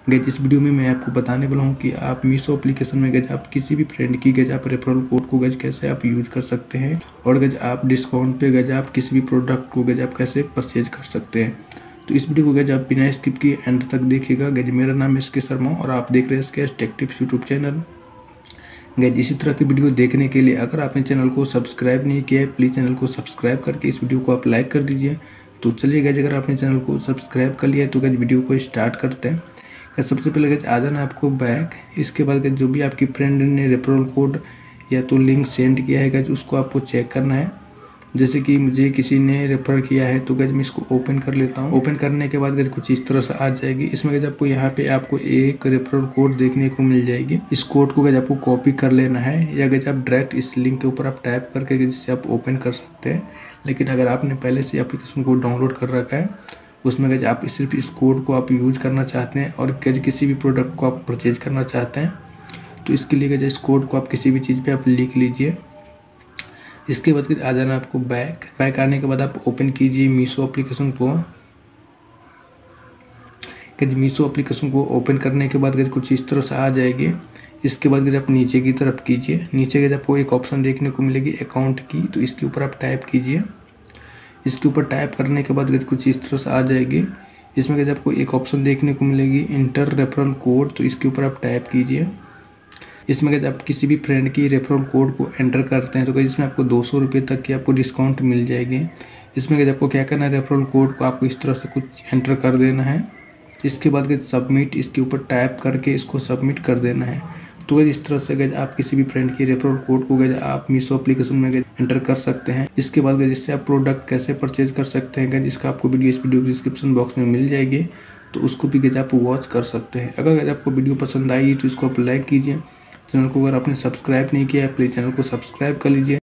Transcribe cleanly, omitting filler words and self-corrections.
Guys इस video में मैं आपको बताने वाला हूँ कि आप मीशो एप्लीकेशन में गाइस आप किसी भी फ्रेंड की गाइस आप रेफरल कोड को गाइस कैसे आप यूज कर सकते हैं और गाइस आप डिस्काउंट पे गाइस आप किसी भी प्रोडक्ट को गाइस आप कैसे परचेज कर सकते हैं। तो इस वीडियो को गाइस आप बिना स्किप किए एंड तक देखिएगा। गाइस मेरा नाम है एसके शर्मा और आप देख रहे हैं SK tech tips YouTube channel. Guys इसी तरह की वीडियो देखने के लिए अगर आपने चैनल को सब्सक्राइब नहीं किया है प्लीज़ चैनल को सब्सक्राइब करके इस वीडियो को आप लाइक कर दीजिए। तो चलिए गाइस अगर आपने चैनल को सब्सक्राइब कर लिया है तो गाइस वीडियो को स्टार्ट करते हैं। सबसे पहले गाइस आ जाना आपको बैक। इसके बाद गाइस जो भी आपकी फ्रेंड ने रेफरल कोड या तो लिंक सेंड किया है गाइस उसको आपको चेक करना है। जैसे कि मुझे किसी ने रेफर किया है तो गाइस मैं इसको ओपन कर लेता हूँ। ओपन करने के बाद गाइस कुछ इस तरह से आ जाएगी। इसमें गाइस आपको यहाँ पे आपको एक रेफरल कोड देखने को मिल जाएगी। इस कोड को गाइस आपको कॉपी कर लेना है या गाइस आप डायरेक्ट इस लिंक के ऊपर आप टाइप करके जिससे आप ओपन कर सकते हैं। लेकिन अगर आपने पहले से एप्लीकेशन को डाउनलोड कर रखा है उसमें गाइस आप सिर्फ इस कोड को आप यूज करना चाहते हैं और गाइस किसी भी प्रोडक्ट को आप परचेज करना चाहते हैं तो इसके लिए गाइस इस कोड को आप किसी भी चीज़ पे आप लिख लीजिए। इसके बाद आ जाना आपको बैक आने के बाद आप ओपन कीजिए मीशो एप्लीकेशन को। मीशो एप्लीकेशन को ओपन करने के बाद गाइस कुछ इस तरह से आ जाएगी। इसके बाद गाइस आप नीचे की तरफ कीजिए। नीचे गाइस आपको एक ऑप्शन देखने को मिलेगी अकाउंट की, तो इसके ऊपर आप टाइप कीजिए। इसके ऊपर टाइप करने के बाद गाइस कुछ इस तरह से आ जाएगी। इसमें गाइस आपको एक ऑप्शन देखने को मिलेगी इंटर रेफरल कोड, तो इसके ऊपर आप टाइप कीजिए। इसमें गाइस आप किसी भी फ्रेंड की रेफरल कोड को एंटर करते हैं तो गाइस इसमें आपको 200 रुपये तक की आपको डिस्काउंट मिल जाएगी। इसमें गाइस आपको क्या करना है, रेफरल कोड को आपको इस तरह से कुछ एंटर कर देना है। इसके बाद गाइस सबमिट, इसके ऊपर टाइप करके इसको सबमिट कर देना है। तो गाइस इस तरह से गाइस आप किसी भी फ्रेंड की रेफरल कोड को गाइस आप मीशो एप्लीकेशन में गाइस एंटर कर सकते हैं। इसके बाद गाइस इससे आप प्रोडक्ट कैसे परचेज कर सकते हैं गाइस इसका आपको वीडियो इस वीडियो डिस्क्रिप्शन बॉक्स में मिल जाएगी, तो उसको भी गाइस आप वॉच कर सकते हैं। अगर गाइस आपको वीडियो पसंद आई तो इसको आप लाइक कीजिए। चैनल को अगर आपने सब्सक्राइब नहीं किया है प्लीज़ चैनल को सब्सक्राइब कर लीजिए।